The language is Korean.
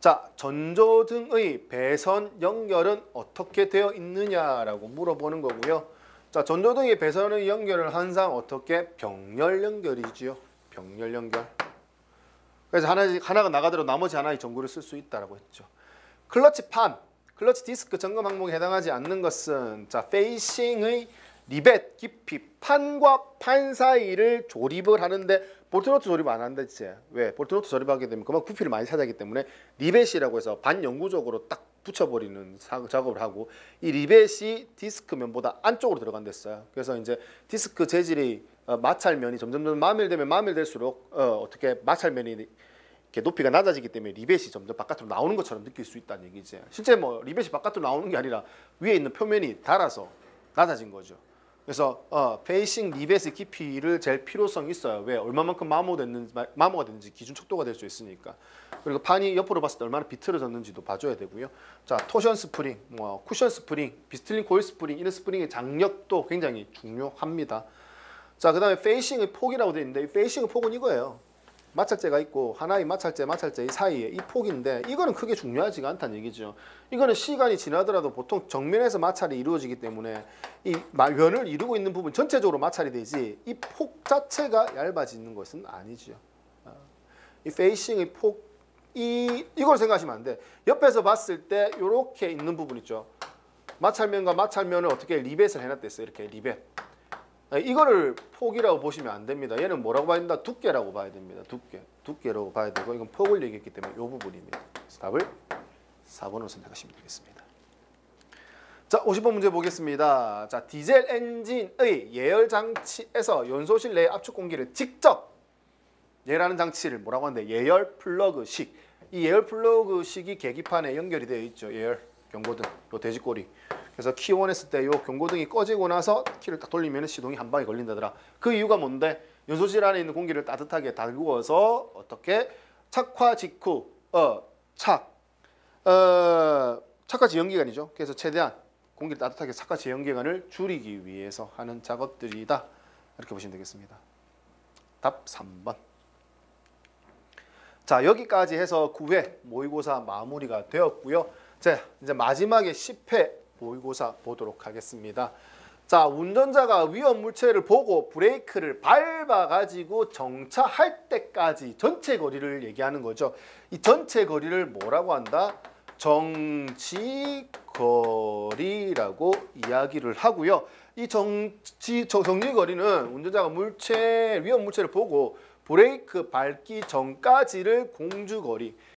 자, 전조등의 배선 연결은 어떻게 되어 있느냐라고 물어보는 거고요. 자, 전조등의 배선의 연결은 항상 어떻게? 병렬 연결이지요. 병렬 연결. 그래서 하나가 나가더라도 나머지 하나의 전구를 쓸 수 있다라고 했죠. 클러치 판, 클러치 디스크 점검 항목에 해당하지 않는 것은 자, 페이싱의 리벳 깊이 판과 판 사이를 조립을 하는데 볼트너트 조립 안 한다 이제. 왜? 볼트너트 조립하게 되면 그만 부피를 많이 차지하기 때문에 리벳이라고 해서 반영구적으로 딱 붙여버리는 작업을 하고, 이 리벳이 디스크 면보다 안쪽으로 들어간댔어요. 그래서 이제 디스크 재질이 마찰면이 점점 마밀되면 마밀될수록 어떻게 마찰면이 이렇게 높이가 낮아지기 때문에 리벳이 점점 바깥으로 나오는 것처럼 느낄 수 있다는 얘기지. 실제 뭐 리벳이 바깥으로 나오는 게 아니라 위에 있는 표면이 닳아서 낮아진 거죠. 그래서 페이싱 리벳의 깊이를 잴 필요성이 있어요. 왜? 얼마만큼 마모가 됐는지 기준 척도가 될 수 있으니까. 그리고 판이 옆으로 봤을 때 얼마나 비틀어졌는지도 봐줘야 되고요. 자, 토션 스프링, 쿠션 스프링, 비스틀린 코일 스프링, 이런 스프링의 장력도 굉장히 중요합니다. 자, 그 다음에 페이싱의 폭이라고 되어 있는데, 이 페이싱의 폭은 이거예요. 마찰재가 있고 하나의 마찰재 이 사이에 이 폭인데, 이거는 크게 중요하지가 않다는 얘기죠. 이거는 시간이 지나더라도 보통 정면에서 마찰이 이루어지기 때문에 이 면을 이루고 있는 부분 전체적으로 마찰이 되지, 이 폭 자체가 얇아지는 것은 아니죠. 이 페이싱의 폭, 이걸 생각하시면 안 돼. 옆에서 봤을 때 이렇게 있는 부분 있죠. 마찰면과 마찰면을 어떻게 리벳을 해놨댔어요. 이렇게 리벳. 이거를 폭이라고 보시면 안 됩니다. 얘는 뭐라고 봐야 된다? 두께라고 봐야 됩니다. 두께라고 봐야 되고, 이건 폭을 얘기했기 때문에 이 부분입니다. 그래서 답을 4번으로 선택하시면 되겠습니다. 자, 50번 문제 보겠습니다. 자, 디젤 엔진의 예열 장치에서 연소실 내 압축 공기를 직접 예라는 장치를 뭐라고 하는데, 예열 플러그식. 이 예열 플러그식이 계기판에 연결이 되어 있죠. 예열 경고등, 요 돼지꼬리. 그래서 키 온 했을 때 요 경고등이 꺼지고 나서 키를 딱 돌리면 시동이 한 방에 걸린다더라. 그 이유가 뭔데? 연소실 안에 있는 공기를 따뜻하게 달구어서 어떻게? 착화 직후 착화 지연기간이죠. 그래서 최대한 공기를 따뜻하게 착화 지연기간을 줄이기 위해서 하는 작업들이다. 이렇게 보시면 되겠습니다. 답 3번. 자, 여기까지 해서 9회 모의고사 마무리가 되었고요. 자, 이제 마지막에 10회 모의고사 보도록 하겠습니다. 자, 운전자가 위험 물체를 보고 브레이크를 밟아가지고 정차할 때까지 전체 거리를 얘기하는 거죠. 이 전체 거리를 뭐라고 한다? 정지거리라고 이야기를 하고요. 이 정지거리는 운전자가 위험 물체를 보고 브레이크 밟기 전까지를 공주거리,